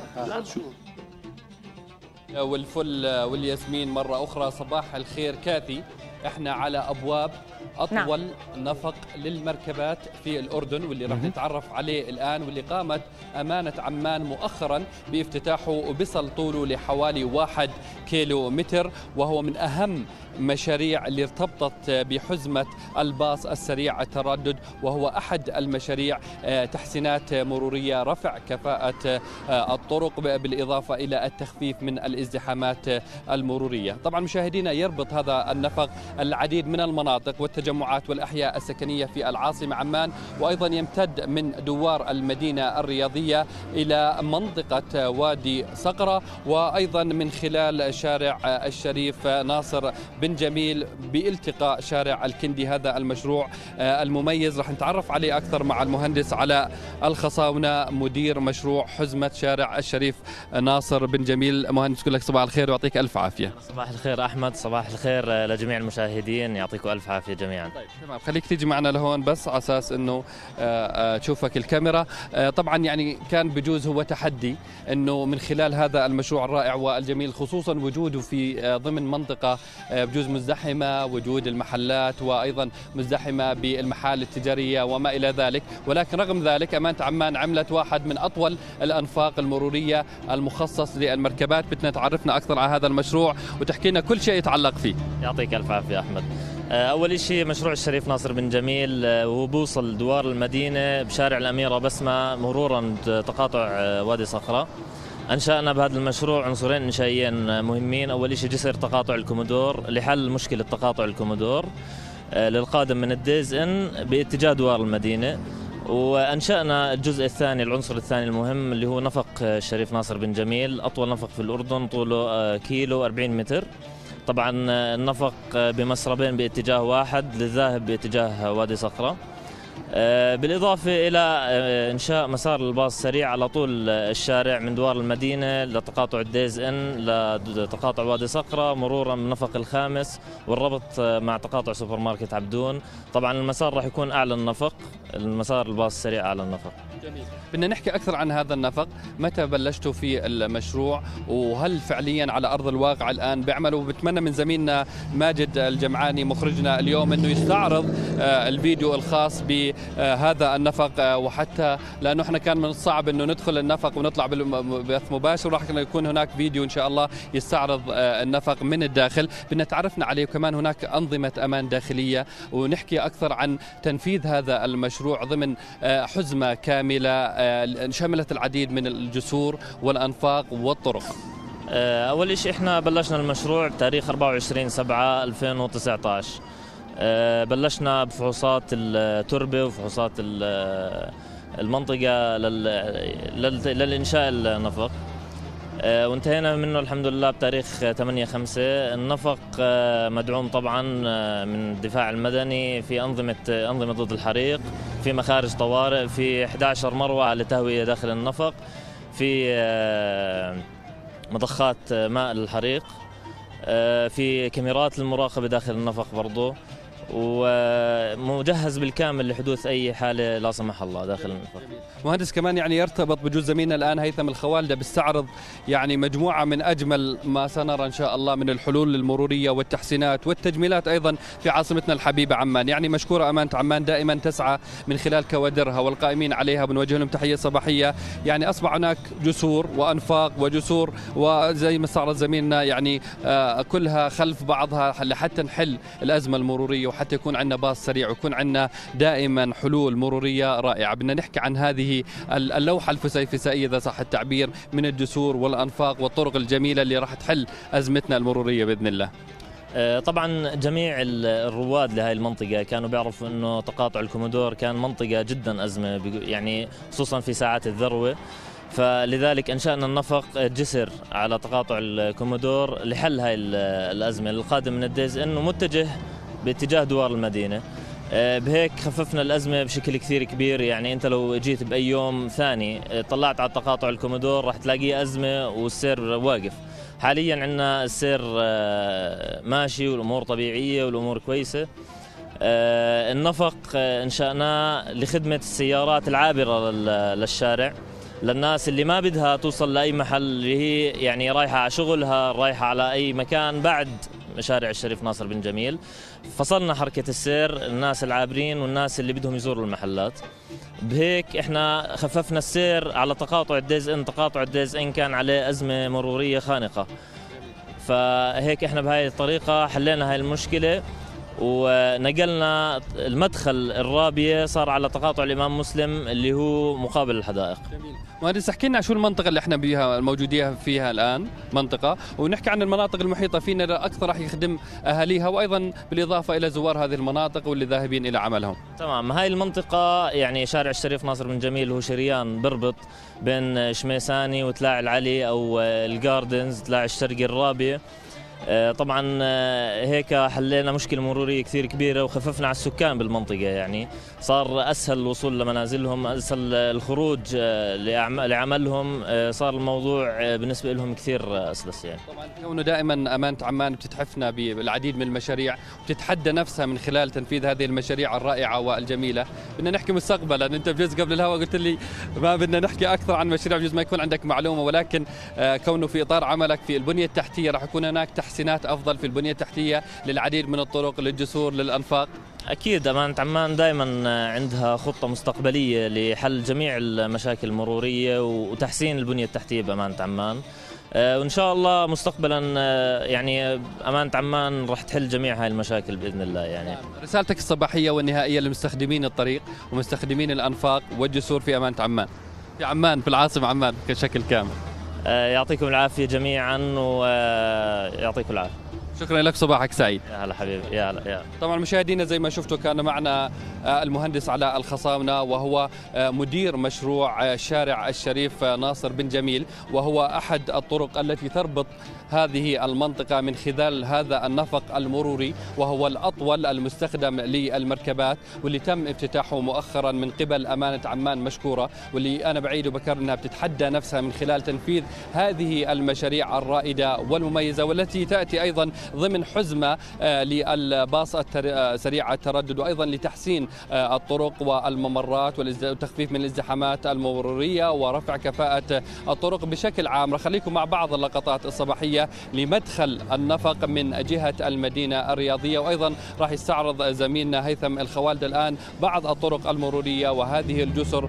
لا شو والفل والياسمين مرة أخرى. صباح الخير كاثي. احنا على أبواب أطول نفق للمركبات في الأردن، واللي راح نتعرف عليه الآن، واللي قامت أمانة عمان مؤخرا بافتتاحه، وبصل طوله لحوالي 1 كيلو متر، وهو من أهم مشاريع اللي ارتبطت بحزمة الباص السريع التردد، وهو أحد المشاريع تحسينات مرورية، رفع كفاءة الطرق بالإضافة إلى التخفيف من الازدحامات المرورية. طبعا مشاهدينا، يربط هذا النفق العديد من المناطق والتجمعات والأحياء السكنية في العاصمة عمان، وأيضا يمتد من دوار المدينة الرياضية إلى منطقة وادي صقرة، وأيضا من خلال شارع الشريف ناصر بن جميل بالتقاء شارع الكندي. هذا المشروع المميز رح نتعرف عليه أكثر مع المهندس علاء الخصاونة، مدير مشروع حزمة شارع الشريف ناصر بن جميل. مهندس، كلك صباح الخير ويعطيك ألف عافية. صباح الخير أحمد، صباح الخير لجميع المشاهدين، يعطيكم ألف عافية جميعا. طيب تمام، خليك تيجي معنا لهون بس على أساس أنه تشوفك الكاميرا. طبعا يعني كان بجوز هو تحدي أنه من خلال هذا المشروع الرائع والجميل، خصوصا وجوده في ضمن منطقة بجوز مزدحمة، وجود المحلات وأيضا مزدحمة بالمحال التجارية وما إلى ذلك، ولكن رغم ذلك أمانة عمان عملت واحد من أطول الأنفاق المرورية المخصص للمركبات. بدنا تعرفنا أكثر على هذا المشروع وتحكي لنا كل شيء يتعلق فيه. يعطيك ألف عافية أحمد. أول شيء مشروع الشريف ناصر بن جميل وهو بوصل دوار المدينة بشارع الأميرة بسمة مرورا تقاطع وادي صخرة. أنشأنا بهذا المشروع عنصرين إنشائيين مهمين. أول شيء جسر تقاطع الكومودور لحل مشكلة تقاطع الكومودور للقادم من الديز إن باتجاه دوار المدينة. وأنشأنا الجزء الثاني، العنصر الثاني المهم، اللي هو نفق الشريف ناصر بن جميل، أطول نفق في الأردن، طوله كيلو 40 متر. طبعا النفق بمسربين باتجاه واحد، للذاهب باتجاه وادي صخرة، بالإضافة إلى إنشاء مسار الباص السريع على طول الشارع من دوار المدينة لتقاطع الديز إن لتقاطع وادي صقرة، مرورا بالنفق الخامس، والربط مع تقاطع سوبر ماركت عبدون. طبعا المسار راح يكون أعلى النفق، المسار الباص السريع أعلى النفق. جميل. بدنا نحكي أكثر عن هذا النفق. متى بلشتوا في المشروع، وهل فعليا على أرض الواقع الآن بيعملوا؟ بتمنى من زميلنا ماجد الجمعاني مخرجنا اليوم أنه يستعرض الفيديو الخاص بهذا النفق، وحتى لأنه احنا كان من الصعب أنه ندخل النفق ونطلع بث مباشر، راح يكون هناك فيديو إن شاء الله يستعرض النفق من الداخل. بدنا تعرفنا عليه، وكمان هناك أنظمة أمان داخلية، ونحكي أكثر عن تنفيذ هذا المشروع ضمن حزمة كاملة شملت العديد من الجسور والأنفاق والطرق. أول شيء إحنا بلشنا المشروع بتاريخ 24/7/2019. بلشنا بفحوصات التربة وفحوصات المنطقة للإنشاء النفق، وانتهينا منه الحمد لله بتاريخ 8/5. النفق مدعوم طبعا من الدفاع المدني في أنظمة ضد الحريق، في مخارج طوارئ، في 11 مروعة لتهوية داخل النفق، في مضخات ماء للحريق، في كاميرات للمراقبة داخل النفق برضو، ومجهز بالكامل لحدوث أي حالة لا سمح الله داخل النفق. مهندس، كمان يعني يرتبط بجوز زميلنا الآن هيثم الخوالدة بيستعرض يعني مجموعة من أجمل ما سنرى إن شاء الله من الحلول المرورية والتحسينات والتجميلات أيضا في عاصمتنا الحبيبة عمان. يعني مشكورة أمانة عمان، دائما تسعى من خلال كوادرها والقائمين عليها، بنوجه لهم تحية صباحية. يعني أصبح هناك جسور وأنفاق وجسور، وزي ما استعرض زميلنا يعني كلها خلف بعضها لحتى نحل الأزمة المرورية، وحتى يكون عندنا باص سريع، ويكون عندنا دائما حلول مرورية رائعة. بدنا نحكي عن هذه اللوحة الفسيفسائية إذا صح التعبير من الجسور والأنفاق والطرق الجميلة اللي راح تحل أزمتنا المرورية بإذن الله. طبعا جميع الرواد لهذه المنطقة كانوا بيعرفوا أنه تقاطع الكومودور كان منطقة جدا أزمة، يعني خصوصا في ساعات الذروة، فلذلك أنشأنا النفق جسر على تقاطع الكومودور لحل هاي الأزمة. القادم من الديز إنه متجه باتجاه دوار المدينة، بهيك خففنا الأزمة بشكل كثير كبير. يعني أنت لو جيت بأي يوم ثاني طلعت على تقاطع الكومودور راح تلاقيه أزمة والسير واقف. حاليا عندنا السير ماشي والأمور طبيعية والأمور كويسة. النفق انشأناه لخدمة السيارات العابرة للشارع، للناس اللي ما بدها توصل لأي محل، اللي هي يعني رايحة على شغلها، رايحة على أي مكان بعد مشارع الشريف ناصر بن جميل. فصلنا حركة السير، الناس العابرين والناس اللي بدهم يزوروا المحلات. بهيك احنا خففنا السير على تقاطع الديز ان. تقاطع الديز ان كان عليه أزمة مرورية خانقة، فهيك احنا بهاي الطريقة حلينا هاي المشكلة، ونقلنا المدخل الرابية صار على تقاطع الإمام مسلم اللي هو مقابل الحدائق. جميل. مهندس، احكي لنا شو المنطقة اللي احنا بيها الموجودين فيها الآن منطقة، ونحكي عن المناطق المحيطة فينا أكثر راح يخدم أهاليها، وأيضا بالإضافة إلى زوار هذه المناطق واللي ذاهبين إلى عملهم. تمام. هاي المنطقة يعني شارع الشريف ناصر بن جميل هو شريان بربط بين شميساني وتلاعي العلي أو الجاردنز تلاعي الشرقي الرابية. طبعا هيك حلينا مشكلة مرورية كثير كبيرة وخففنا على السكان بالمنطقة، يعني صار أسهل الوصول لمنازلهم، أسهل الخروج لعملهم، صار الموضوع بالنسبة لهم كثير أسلس. يعني طبعا كونه دائما أمانة عمان بتتحفنا بالعديد من المشاريع وبتتحدى نفسها من خلال تنفيذ هذه المشاريع الرائعة والجميلة. بدنا نحكي مستقبلا، أنت بجوز قبل الهواء قلت لي ما بدنا نحكي أكثر عن مشاريع، بجوز ما يكون عندك معلومة، ولكن كونه في إطار عملك في البنية التحتية راح يكون هناك تحسينات أفضل في البنية التحتية للعديد من الطرق، للجسور، للأنفاق. أكيد أمانة عمان دائما عندها خطة مستقبلية لحل جميع المشاكل المرورية وتحسين البنية التحتية بأمانة عمان، وإن شاء الله مستقبلا يعني أمانة عمان راح تحل جميع هاي المشاكل بإذن الله. يعني رسالتك الصباحية والنهائية لمستخدمين الطريق ومستخدمين الأنفاق والجسور في أمانة عمان، في عمان، في العاصمة عمان بشكل كامل. يعطيكم العافية جميعا ويعطيكم العافية. شكرا لك، صباحك سعيد. يا هلا حبيبي. يا هلا. يا طبعا مشاهدينا زي ما شفتوا كان معنا المهندس علاء الخصامنة، وهو مدير مشروع شارع الشريف ناصر بن جميل، وهو أحد الطرق التي تربط هذه المنطقة من خلال هذا النفق المروري، وهو الأطول المستخدم للمركبات، واللي تم افتتاحه مؤخرا من قبل أمانة عمان مشكورة، واللي أنا بعيد وبكرر أنها بتتحدى نفسها من خلال تنفيذ هذه المشاريع الرائدة والمميزة، والتي تأتي أيضا ضمن حزمة للباص سريع التردد، وأيضا لتحسين الطرق والممرات والتخفيف من الازدحامات المرورية ورفع كفاءة الطرق بشكل عام. رح خليكم مع بعض اللقطات الصباحية لمدخل النفق من جهة المدينة الرياضية، وأيضا راح يستعرض زميلنا هيثم الخوالد الآن بعض الطرق المرورية وهذه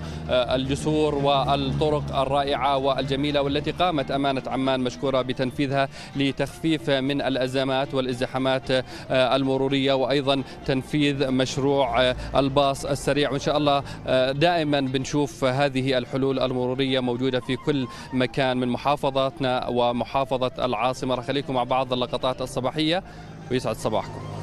الجسور والطرق الرائعة والجميلة والتي قامت أمانة عمان مشكورة بتنفيذها لتخفيف من الأزمات والازدحامات المرورية، وأيضا تنفيذ مشروع الباص السريع. وإن شاء الله دائما بنشوف هذه الحلول المرورية موجودة في كل مكان من محافظاتنا ومحافظة العاصمة. رح خليكم مع بعض اللقطات الصباحية ويسعد صباحكم.